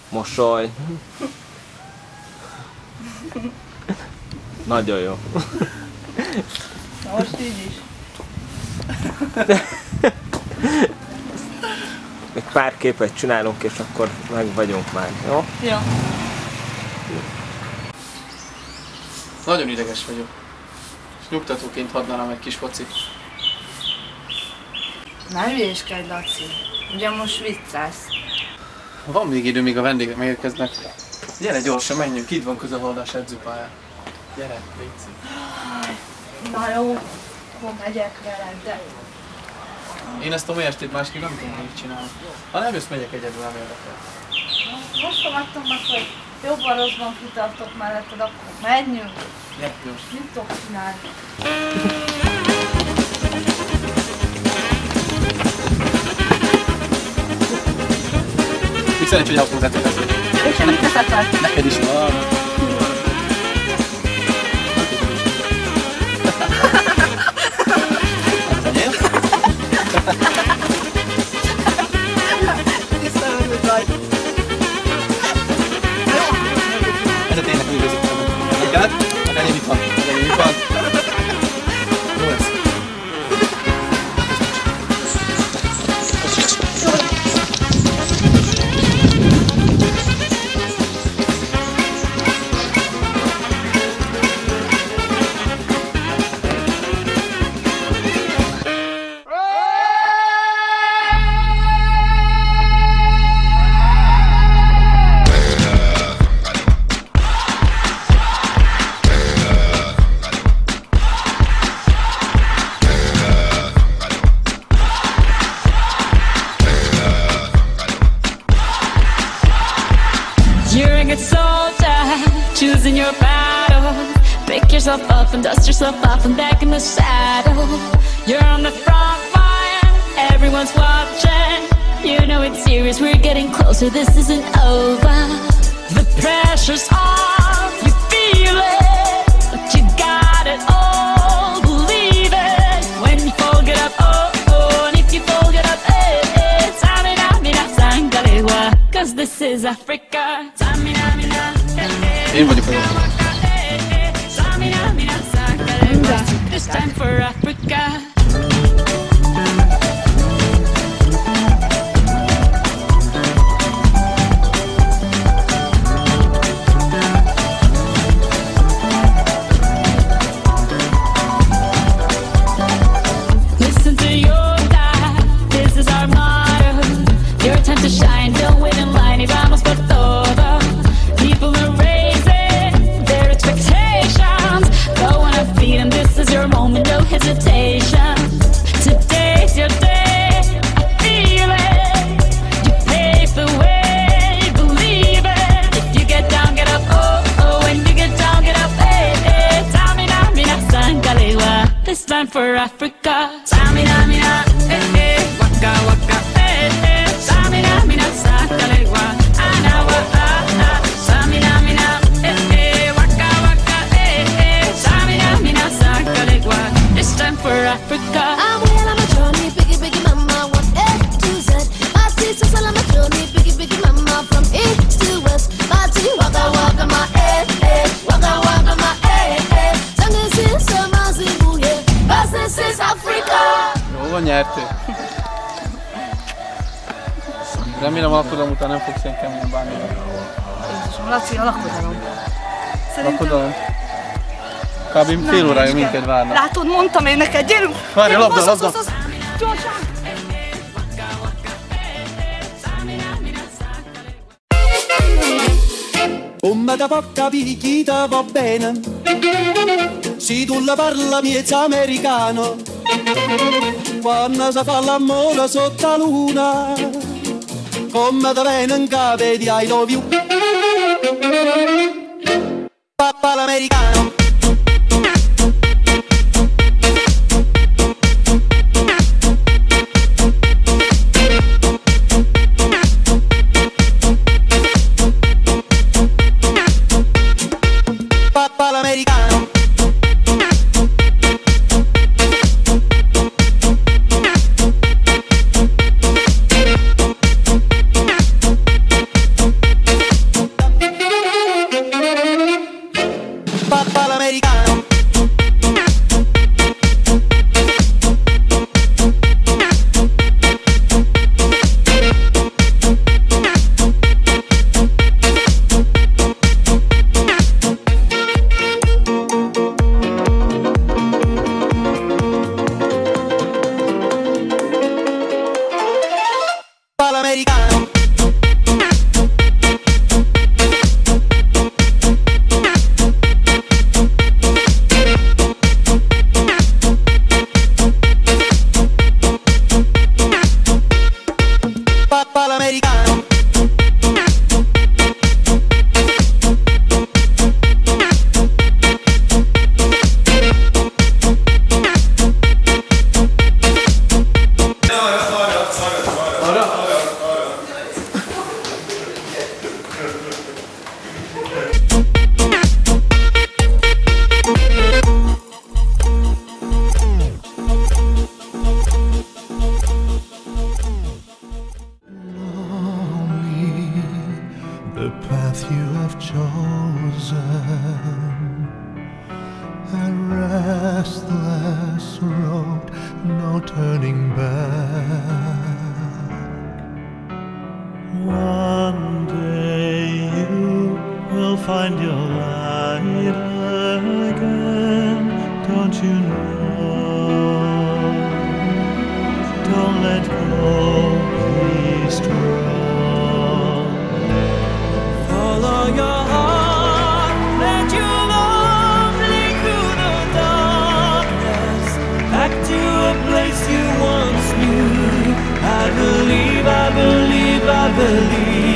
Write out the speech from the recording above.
mosoly. Nagyon jó. Na most így is. Még pár képet csinálunk, és akkor meg vagyunk már, jó? Jó. Nagyon ideges vagyok. És nyugtatóként hadnálom egy kis focit. Ne hülyéskedj, Laci. Ugye most viccelsz. Van még idő, míg a vendégek megérkeznek. Gyere gyorsan, menjünk, itt van közelhaladás edzőpályán. Gyere, légy. Na jó, akkor megyek veled, de... Én ezt a mai estét másképp nem tudom, hogy csinálni. Ha nem jössz, megyek egyedül, nem érdekel. Most fogadtam meg, hogy jobban rosszban kitartok melletted, akkor menjünk. Gyere, gyors. Mit tudok csinálni? Úgy szerencsé, hogy autózát vezető. És mit teszed? Neked is van. Ez a tényleg úgy vezető. Neked? Hát ennyi mit van? Ennyi mit van? Jó lesz. Choosing your battle. Pick yourself up and dust yourself off and back in the saddle. You're on the front line, everyone's watching. You know it's serious, we're getting closer, this isn't over. The pressure's on, you feel it, but you got it all, believe it. When you fall, get up, oh, oh, and if you fall, get up, eh, eh. Tamina, mina, sangalewa, cause this is Africa. Tamina, mina, eh, eh. Én vagyok a jó. This time for Africa. Listen to your dad, this is our motto. Your time to shine, don't wait in line, y vamos por todo. People are raising their expectations. Go on a feet and this is your moment, no hesitation. Today's your day, I feel it. You pave the way, believe it. If you get down, get up, oh, oh. When you get down, get up, eh, eh. Tamina, mina, sangalewa. This time for Africa. Tamina, mina, eh, eh. Waka, waka, eh, eh. Tamina, mina, sangalewa. Anawa, ah, ah. Tamina, mina, eh, eh. Waka, waka, eh, eh. Tamina, mina, sangalewa. This time for Africa. I'm well on my journey, biggie, biggie mama, one A to Z. My sister's all on my journey, biggie, biggie mama, from east to west. My tea, waka, waka, my waka, waka, my Tango since summer's in Buye, but this is Africa. Jó van, nyertél. Remélem alkodalom után nem fogsz ilyen keményen bánni. Jézusom, Laci, a lakodalom. Lakodalom? Kb. Fél órája minket várnak. Látod, mondtam én neked, gyerünk! Várj, labda, labda! Gyorsan! Come da poca picchita va bene, se tu la parla miezza americano, quando si fa l'amore sotto la luna, come da bene in capo di I love you, papà l'americano. restless road, no turning back. One day you will find your light again, don't you know? Don't let go, be strong. Follow your heart, let your love lead through the darkness, back to a place you once knew. I believe, I believe, I believe.